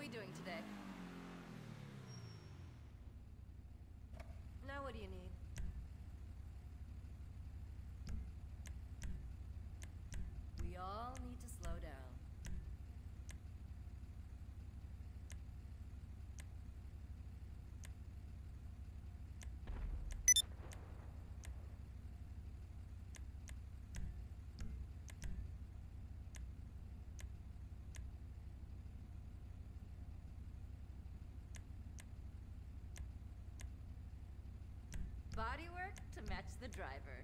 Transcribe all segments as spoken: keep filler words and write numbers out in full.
we doing today? Now what do you need? We all need to slow down. Bodywork to match the driver.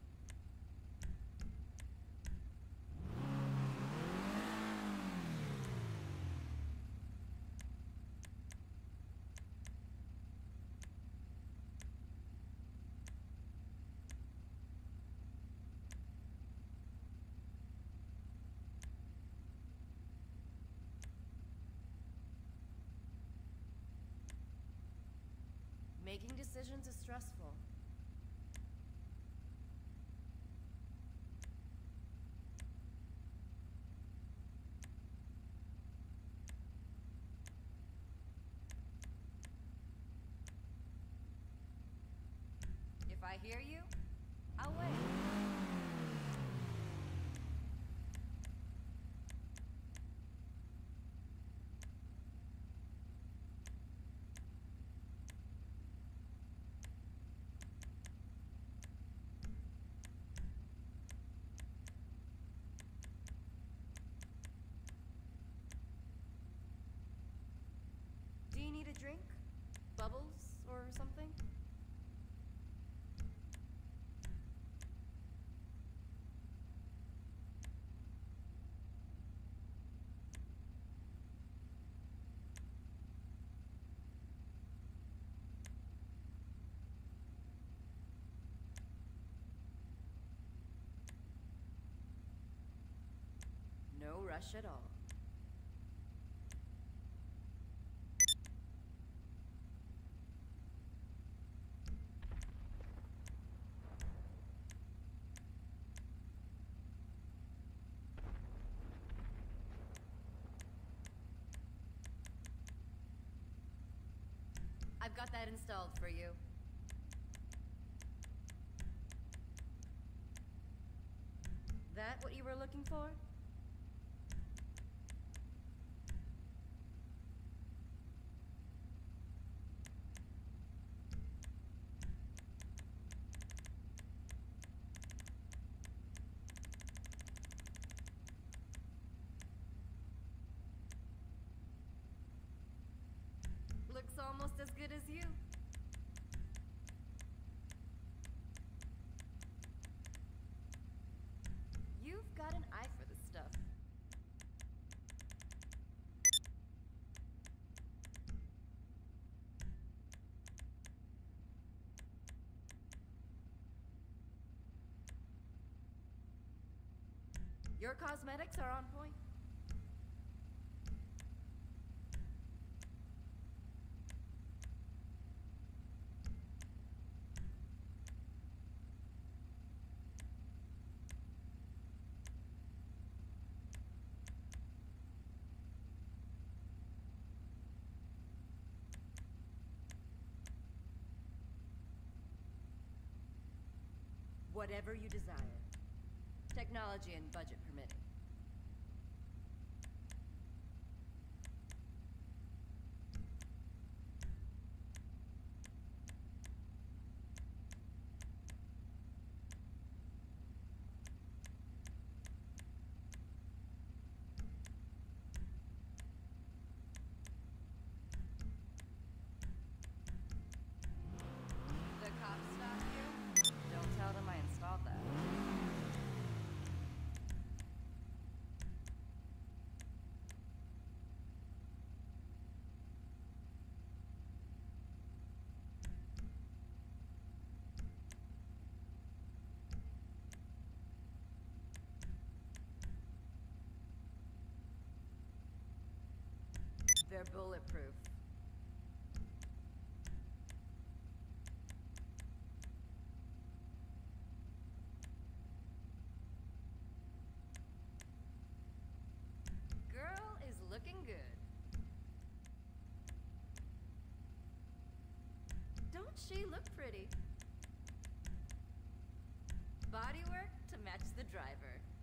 Making decisions is stressful. If I hear you, I'll wait. Do you need a drink? Bubbles or something? No rush at all. I've got that installed for you. That what you were looking for? Looks almost as good as you. You've got an eye for this stuff. Your cosmetics are on point. Whatever you desire. Technology and budget permitting. The cops stop you? Don't tell them I installed that. They're bulletproof. Girl is looking good. Don't she look pretty? Bodywork to match the driver.